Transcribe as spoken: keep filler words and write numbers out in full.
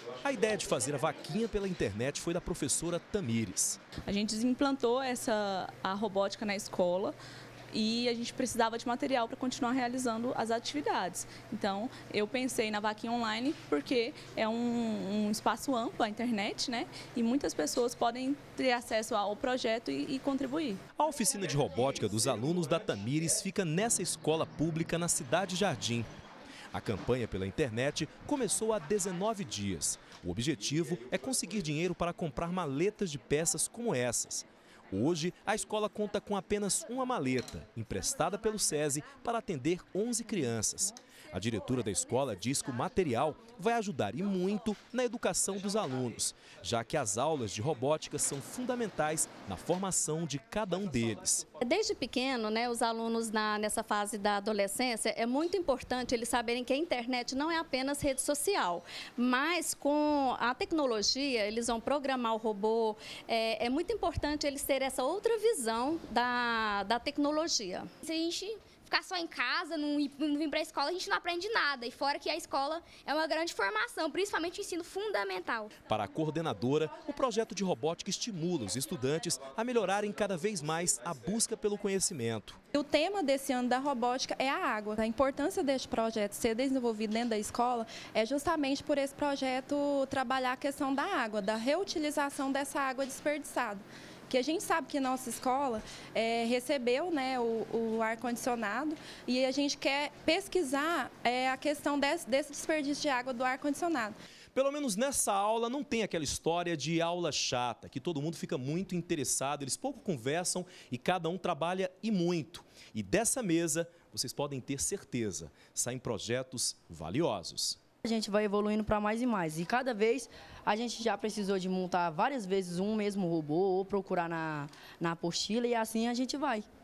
A ideia de fazer a vaquinha pela internet foi da professora Tamires. A gente implantou essa, a robótica na escola e a gente precisava de material para continuar realizando as atividades. Então, eu pensei na vaquinha online porque é um, um espaço amplo, a internet, né? E muitas pessoas podem ter acesso ao projeto e, e contribuir. A oficina de robótica dos alunos da Tamires fica nessa escola pública na Cidade Jardim. A campanha pela internet começou há dezenove dias. O objetivo é conseguir dinheiro para comprar maletas de peças como essas. Hoje, a escola conta com apenas uma maleta, emprestada pelo SESI, para atender onze crianças. A diretora da escola diz que o material vai ajudar e muito na educação dos alunos, já que as aulas de robótica são fundamentais na formação de cada um deles. Desde pequeno, né, os alunos na, nessa fase da adolescência, é muito importante eles saberem que a internet não é apenas rede social, mas com a tecnologia eles vão programar o robô, é, é muito importante eles terem essa outra visão da, da tecnologia. Se a gente ficar só em casa, não, ir, não vir para a escola, a gente não aprende nada. E fora que a escola é uma grande formação, principalmente o ensino fundamental. Para a coordenadora, o projeto de robótica estimula os estudantes a melhorarem cada vez mais a busca pelo conhecimento. O tema desse ano da robótica é a água. A importância deste projeto ser desenvolvido dentro da escola é justamente por esse projeto trabalhar a questão da água, da reutilização dessa água desperdiçada. Que a gente sabe que nossa escola é, recebeu, né, o, o ar-condicionado e a gente quer pesquisar é, a questão desse, desse desperdício de água do ar-condicionado. Pelo menos nessa aula não tem aquela história de aula chata, que todo mundo fica muito interessado, eles pouco conversam e cada um trabalha e muito. E dessa mesa, vocês podem ter certeza, saem projetos valiosos. A gente vai evoluindo para mais e mais e cada vez a gente já precisou de montar várias vezes um mesmo robô ou procurar na, na apostila e assim a gente vai.